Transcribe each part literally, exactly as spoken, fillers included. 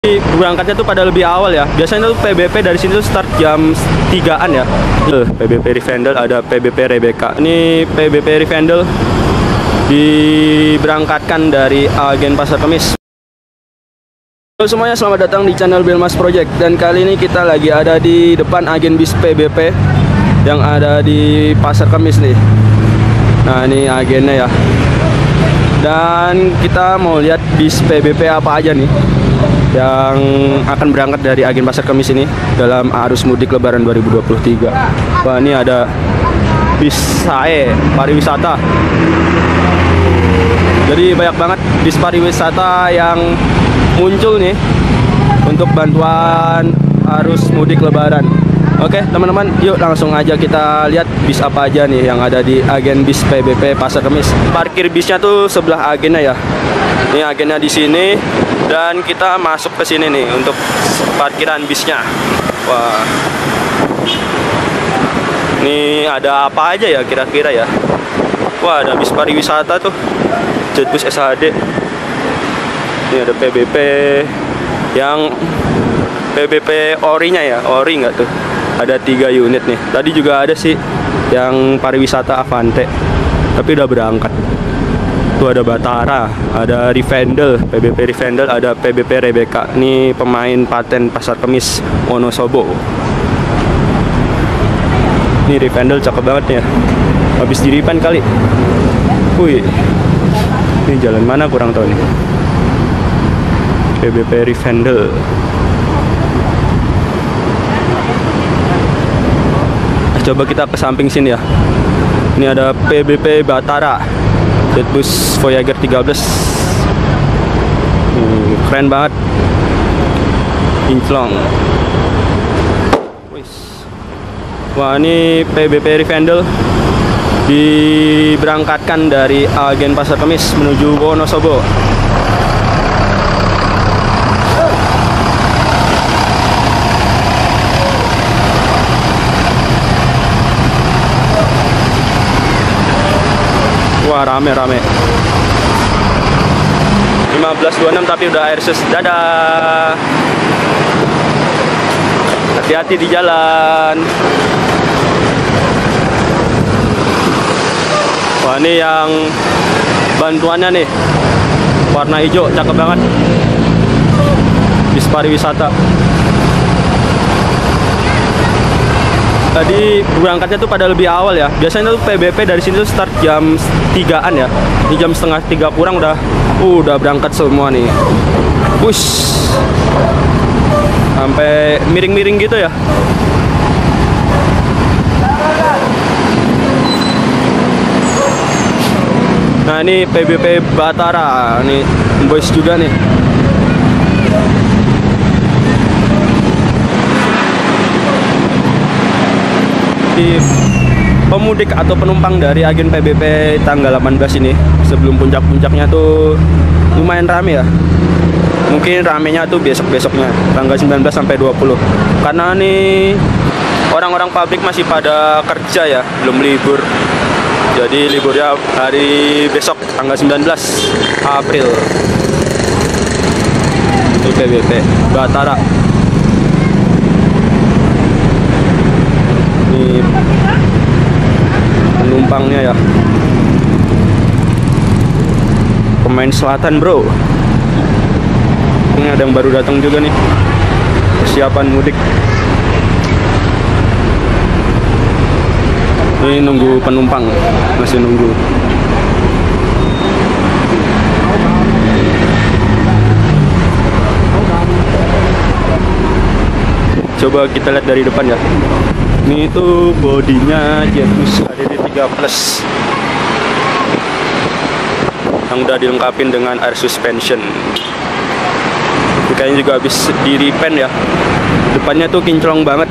Berangkatnya tuh pada lebih awal ya. Biasanya tuh P B P dari sini tuh start jam tigaan ya. Uh, P B P Rivendell, ada P B P Rebecca. Ini P B P Rivendell diberangkatkan dari agen Pasar Kemis. Halo semuanya, selamat datang di channel Belmas Project. Dan kali ini kita lagi ada di depan agen bis P B P yang ada di Pasar Kemis nih. Nah, ini agennya ya. Dan kita mau lihat bis P B P apa aja nih yang akan berangkat dari agen Pasar Kemis ini dalam arus mudik Lebaran dua ribu dua puluh tiga. Wah, ini ada bis S A E pariwisata. Jadi banyak banget bis pariwisata yang muncul nih untuk bantuan arus mudik Lebaran. Oke teman-teman, yuk langsung aja kita lihat bis apa aja nih yang ada di agen bis P B P Pasar Kemis. Parkir bisnya tuh sebelah agennya ya. Ini agennya di sini dan kita masuk ke sini nih untuk parkiran bisnya. Wah, ini ada apa aja ya kira-kira ya? Wah, ada bis pariwisata tuh, Jetbus S H D. Ini ada P B P yang P B P orinya ya, ori nggak tuh? Ada tiga unit nih. Tadi juga ada sih yang pariwisata Avante, tapi udah berangkat. Tuh ada Batara, ada Rivendell, P B P Rivendell, ada P B P Rebecca. Ini pemain paten Pasar Kemis Wonosobo. Ini Rivendell cakep banget ya. Habis diripan kali. Wih, ini jalan mana kurang tahu nih. P B P Rivendell. Coba kita ke samping sini ya. Ini ada P B P Batara, Jetbus Voyager tiga belas. Hmm, keren banget. Kinclong. Wah, ini P B P Rivendell diberangkatkan dari agen Pasar Kemis menuju Wonosobo. Wah, rame-rame. lima belas dua puluh enam tapi udah airsus. Dadah. Hati-hati di jalan. Wah, ini yang bantuannya nih. Warna hijau, cakep banget. Bis pariwisata. Tadi berangkatnya tuh pada lebih awal ya. Biasanya tuh P B P dari sini tuh start jam tigaan ya. Di jam setengah tiga kurang udah uh, udah berangkat semua nih. Wush. Sampai miring-miring gitu ya. Nah, ini P B P Batara. Nih boys juga nih. Pemudik atau penumpang dari agen P B P tanggal delapan belas ini sebelum puncak-puncaknya tuh lumayan rame ya. Mungkin ramenya tuh besok-besoknya tanggal sembilan belas sampai dua puluh, karena nih orang-orang pabrik masih pada kerja ya, belum libur. Jadi liburnya hari besok tanggal sembilan belas April. Ini P B P Batara. Ini penumpangnya ya, pemain selatan bro. Ini ada yang baru datang juga nih, persiapan mudik. Ini nunggu penumpang, masih nunggu. Coba kita lihat dari depan ya. Ini tuh bodinya Jetbus H D D tiga plus yang udah dilengkapin dengan air suspension. Ini kayaknya juga habis di repaint ya. Depannya tuh kinclong banget.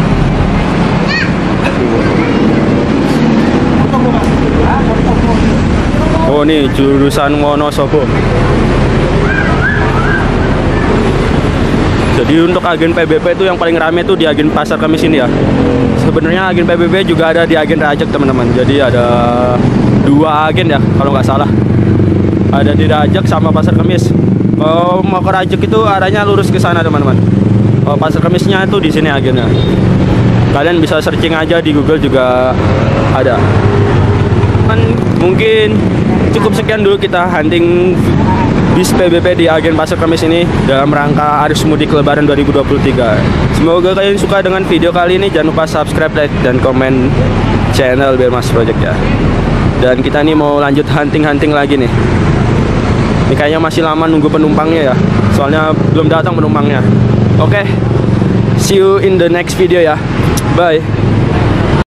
Oh, nih jurusan Wonosobo. Jadi untuk agen P B P itu yang paling rame tuh di agen Pasar Kemis ini ya. Sebenarnya agen P B P juga ada di agen Rajek teman-teman. Jadi ada dua agen ya kalau nggak salah. Ada di Rajek sama Pasar Kemis. Kalau mau ke Rajuk itu arahnya lurus ke sana teman-teman. Oh, Pasar Kemisnya itu di sini agennya. Kalian bisa searching aja di Google juga ada. Kan mungkin cukup sekian dulu kita hunting bis P B P di agen Pasar Kemis ini dalam rangka arus mudik Lebaran dua ribu dua puluh tiga. Semoga kalian suka dengan video kali ini. Jangan lupa subscribe, like, dan komen channel Belmas Project ya. Dan kita nih mau lanjut hunting-hunting lagi nih. Ini kayaknya masih lama nunggu penumpangnya ya. Soalnya belum datang penumpangnya. Oke, okay. See you in the next video ya. Bye.